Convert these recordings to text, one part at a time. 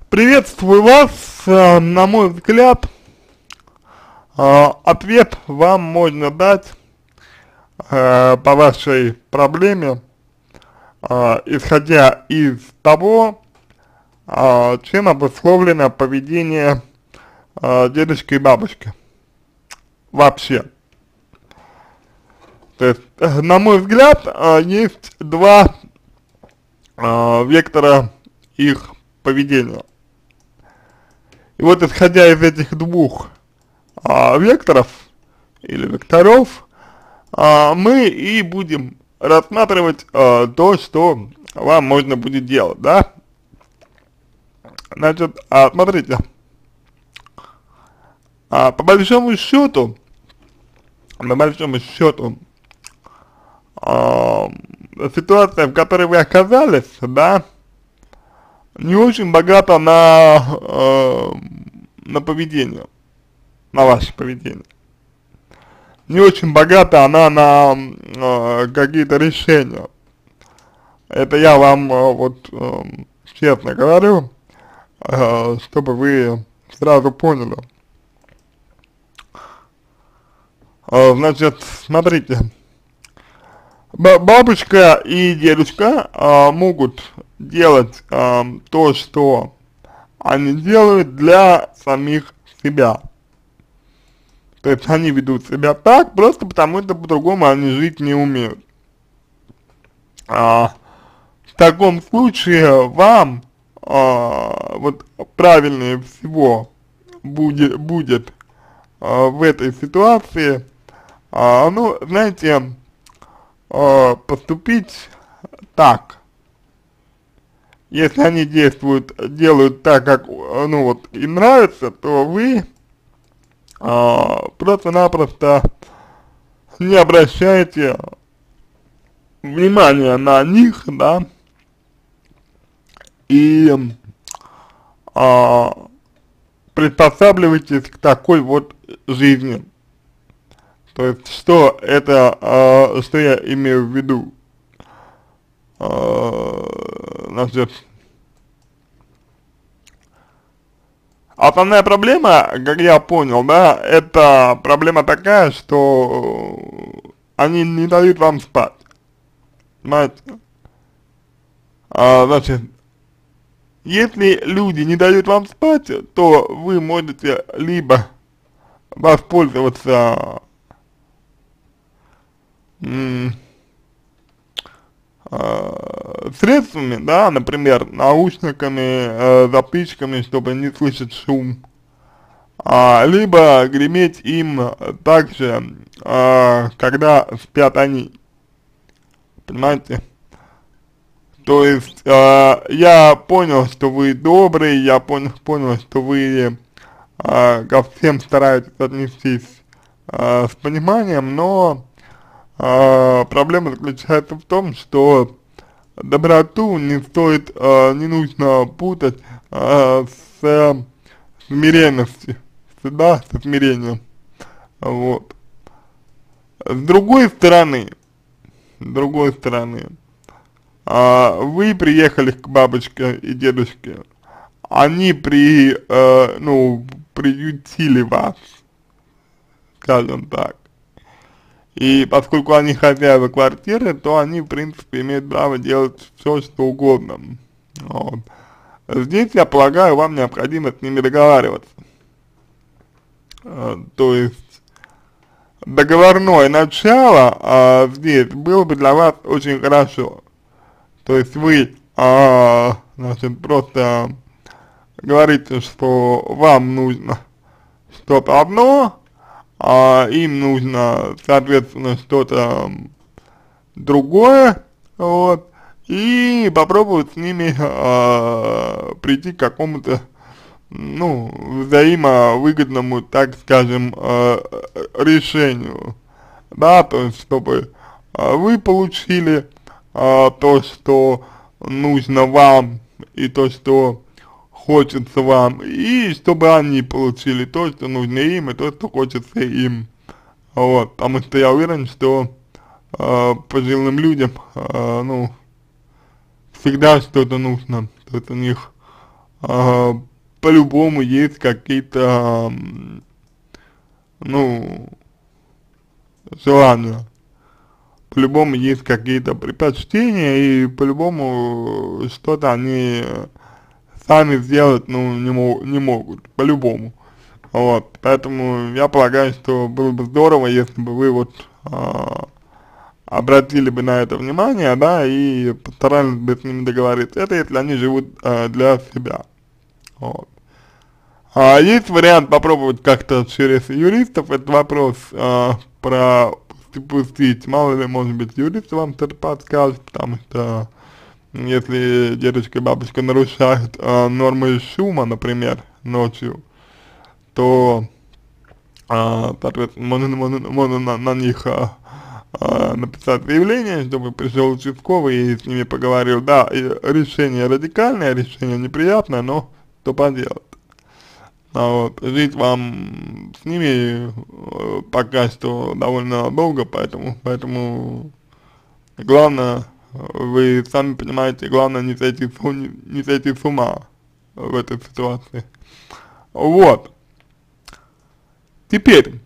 Приветствую вас. На мой взгляд, ответ вам можно дать по вашей проблеме, исходя из того, чем обусловлено поведение дедушки и бабушки вообще. То есть, на мой взгляд, есть два вектора их поведения. И вот исходя из этих двух векторов или векторов, мы и будем рассматривать то, что вам можно будет делать, да. Значит, смотрите, по большому счету, ситуация, в которой вы оказались, да, не очень богата на поведение, на ваше поведение. Не очень богата она на какие-то решения. Это я вам честно говорю, чтобы вы сразу поняли. Значит, смотрите, бабушка и дедушка могут делать то, что они делают для самих себя. То есть они ведут себя так, просто потому что по-другому они жить не умеют. В таком случае вам вот правильнее всего будет в этой ситуации, ну, знаете, поступить так. Если они делают так, как, ну, вот, им нравится, то вы просто-напросто не обращаете внимания на них, да, и приспосабливаетесь к такой вот жизни. То есть, что я имею в виду? Значит, основная проблема, как я понял, да, это проблема такая, что они не дают вам спать, понимаете? Значит, если люди не дают вам спать, то вы можете либо воспользоваться средствами, да, например, наушниками, затычками, чтобы не слышать шум, либо греметь им также, когда спят они, понимаете? То есть, я понял, что вы добрый, я понял, что вы ко всем стараетесь отнестись с пониманием, но проблема заключается в том, что доброту не нужно путать с смиренностью, да, со смирением, вот. С другой стороны, вы приехали к бабушке и дедушке, они приютили вас, скажем так. И поскольку они хозяева квартиры, то они, в принципе, имеют право делать все, что угодно. Вот. Здесь, я полагаю, вам необходимо с ними договариваться. То есть, договорное начало здесь было бы для вас очень хорошо. То есть, вы, значит, просто говорите, что вам нужно что-то одно, им нужно, соответственно, что-то другое, вот, и попробовать с ними прийти к какому-то, ну, взаимовыгодному, так скажем, решению, да, то есть, чтобы вы получили то, что нужно вам, и то, что хочется вам, и чтобы они получили то, что нужно им, и то, что хочется им. Вот, потому что я уверен, что пожилым людям, ну, всегда что-то нужно, то есть у них а, по-любому есть какие-то, ну, желания, по-любому есть какие-то предпочтения, и по-любому что-то они сами сделать, ну, не могут, по-любому. Вот, поэтому я полагаю, что было бы здорово, если бы вы вот обратили бы на это внимание, да, и постарались бы с ними договориться. Это если они живут для себя. Вот. А есть вариант попробовать как-то через юристов этот вопрос пропустить. Мало ли, может быть, юрист вам что-то подскажет, потому что если дедушка и бабушка нарушают нормы шума, например, ночью, то, соответственно, можно на них написать заявление, чтобы пришел участковый и с ними поговорил. Да, и решение радикальное, решение неприятное, но что поделать. Вот, жить вам с ними пока что довольно долго, поэтому главное, вы сами понимаете, главное не сойти с ума в этой ситуации. Вот. Теперь,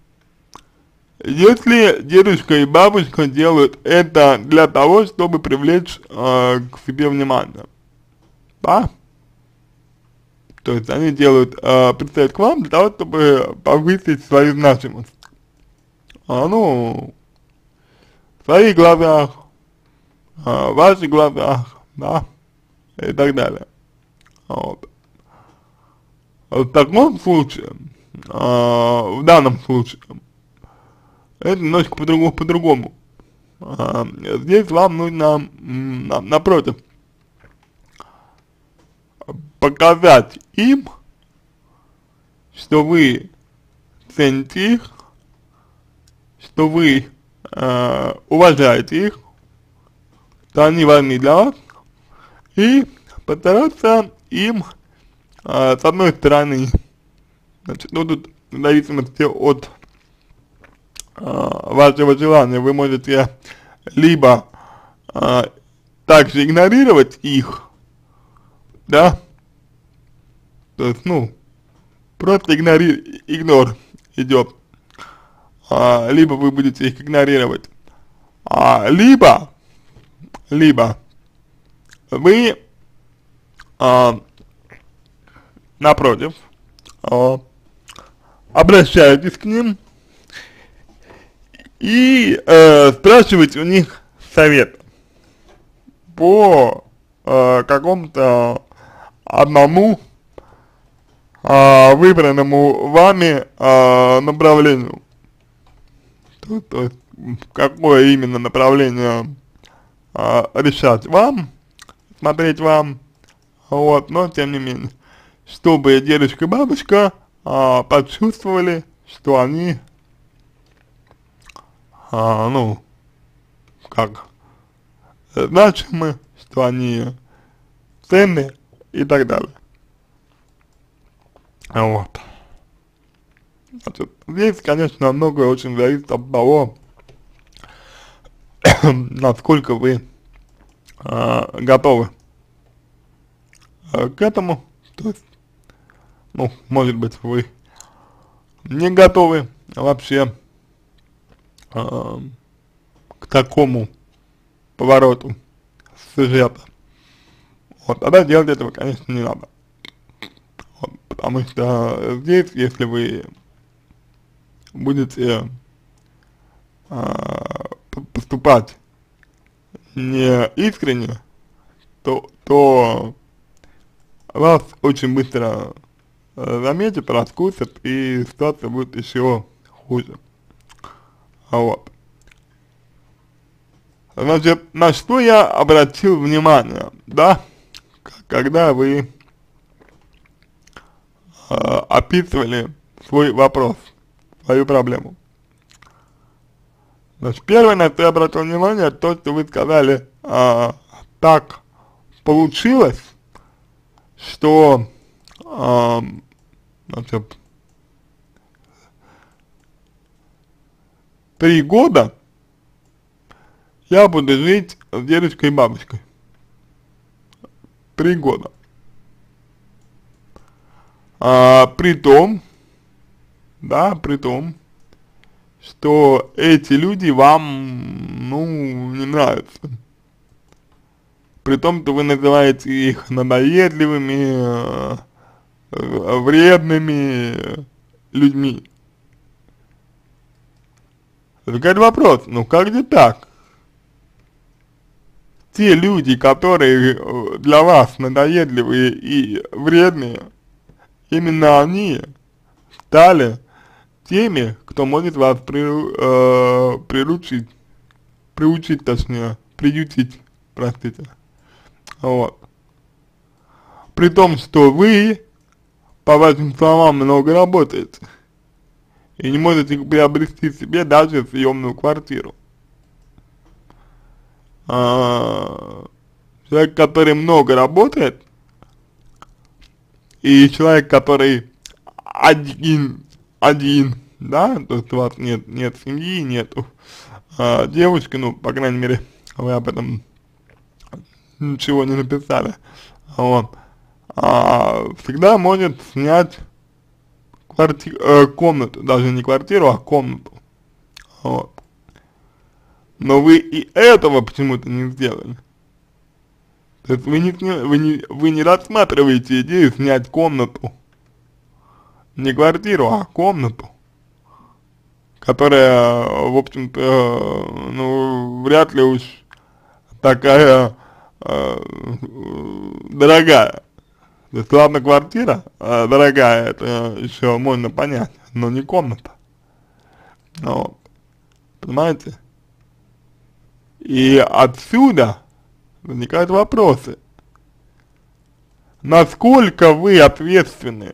если дедушка и бабушка делают это для того, чтобы привлечь к себе внимание, да? То есть они делают, пристают к вам для того, чтобы повысить свою значимость. Ну, в своих глазах, в ваших глазах, да, и так далее. Вот. В таком случае, в данном случае, это немножко по-другому. Здесь вам нужно, напротив, показать им, что вы цените их, что вы уважаете их, что они важны для вас, и постараться им, с одной стороны, значит, ну тут в зависимости от вашего желания, вы можете либо также игнорировать их, да, то есть, ну, просто игнор идет, либо вы будете их игнорировать, либо вы, напротив, обращаетесь к ним и спрашиваете у них совет по какому-то одному выбранному вами направлению. То есть, какое именно направление решать вам, смотреть вам, вот, но тем не менее, чтобы дедушка и бабушка почувствовали, что они, ну, как, значимы, что они ценны и так далее. Вот. Значит, здесь, конечно, многое очень зависит от того, насколько вы готовы к этому. То есть, ну, может быть, вы не готовы вообще к такому повороту сюжета. Вот, тогда делать этого, конечно, не надо. Вот, потому что здесь, если вы будете поступать не искренне, то вас очень быстро заметят, раскусят, и ситуация будет еще хуже. Вот. Значит, на что я обратил внимание, да, когда вы описывали свой вопрос, свою проблему. Значит, первое, на что я обратил внимание, то, что вы сказали, так получилось, что, значит, 3 года я буду жить с дедушкой и бабушкой. 3 года. при том, да, при том, что эти люди вам, ну, не нравятся. При том, что вы называете их надоедливыми, вредными людьми. Возникает вопрос, ну как же так? Те люди, которые для вас надоедливые и вредные, именно они стали теми, кто может вас приучить, точнее, приютить, простите. Вот. При том, что вы, по вашим словам, много работаете и не можете приобрести себе даже съемную квартиру. Человек, который много работает, и человек, который один, да, то есть у вас нет семьи, нету девушки, ну, по крайней мере, вы об этом ничего не написали, вот, всегда может снять комнату, даже не квартиру, а комнату, вот. Но вы и этого почему-то не сделали. То есть вы не рассматриваете идею снять комнату, не квартиру, а комнату, которая, в общем-то, ну, вряд ли уж такая дорогая. То есть, ладно, квартира дорогая, это еще можно понять, но не комната. Вот. Понимаете? И отсюда возникают вопросы. Насколько вы ответственны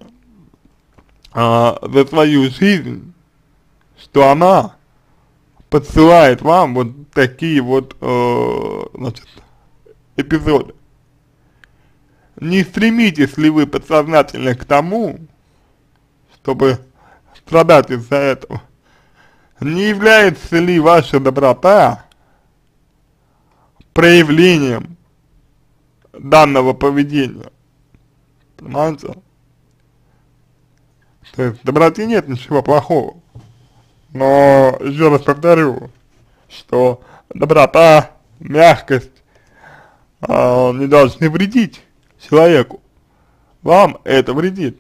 за свою жизнь, что она подсылает вам вот такие вот, значит, эпизоды. Не стремитесь ли вы подсознательно к тому, чтобы страдать из-за этого? Не является ли ваша доброта проявлением данного поведения? Понимаете? То есть в доброте нет ничего плохого. Но еще раз повторю, что доброта, мягкость не должны вредить человеку. Вам это вредит.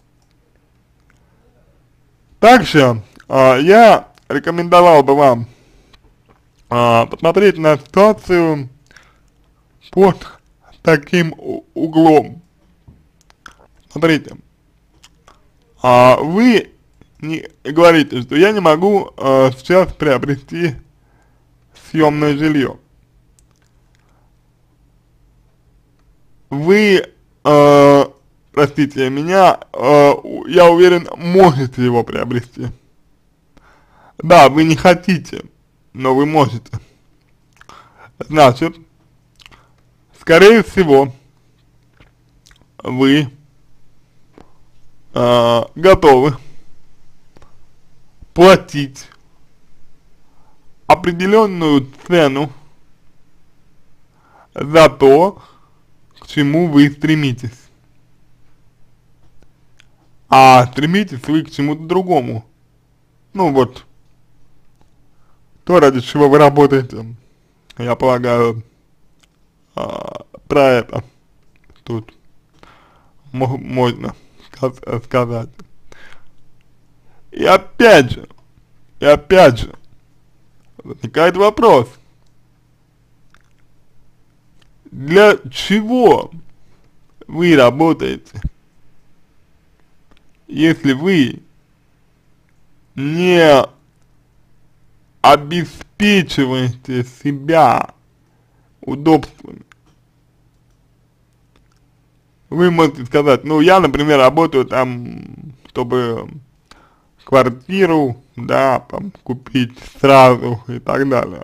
Также я рекомендовал бы вам посмотреть на ситуацию под таким углом. Смотрите, вы не говорите, что я не могу сейчас приобрести съемное жилье. Вы, простите меня, я уверен, можете его приобрести. Да, вы не хотите, но вы можете. Значит, скорее всего, вы готовы платить определенную цену за то, к чему вы стремитесь. А стремитесь вы к чему-то другому. Ну вот, то, ради чего вы работаете, я полагаю, про это тут можно сказать. И опять же, возникает вопрос, для чего вы работаете, если вы не обеспечиваете себя удобствами? Вы можете сказать, ну я, например, работаю там, чтобы квартиру, да, там, купить сразу и так далее.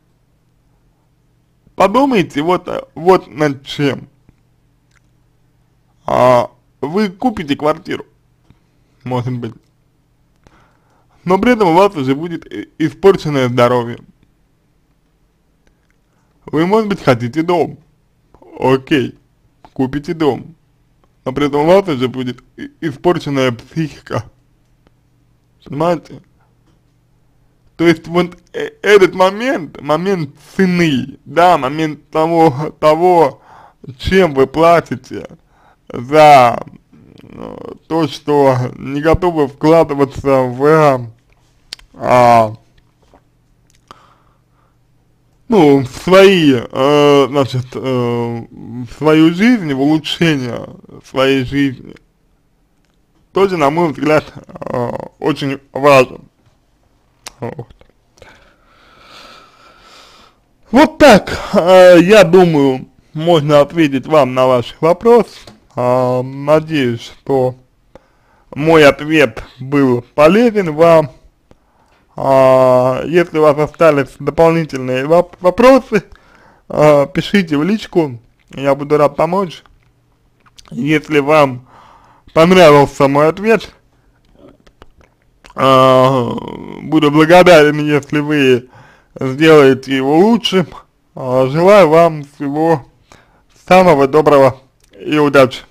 Подумайте вот над чем. Вы купите квартиру, может быть, но при этом у вас уже будет испорченное здоровье. Вы, может быть, хотите дом. Окей, купите дом. но при этом у вас уже будет испорченная психика, понимаете? То есть вот этот момент цены, да, момент того, чем вы платите за то, что не готовы вкладываться в, ну, в свои, значит, в свою жизнь, в улучшение своей жизни, тоже, на мой взгляд, очень важен. Вот. Вот так, я думаю, можно ответить вам на ваш вопрос. Надеюсь, что мой ответ был полезен вам. Если у вас остались дополнительные вопросы, пишите в личку, я буду рад помочь. Если вам понравился мой ответ, буду благодарен, если вы сделаете его лучшим. Желаю вам всего самого доброго и удачи.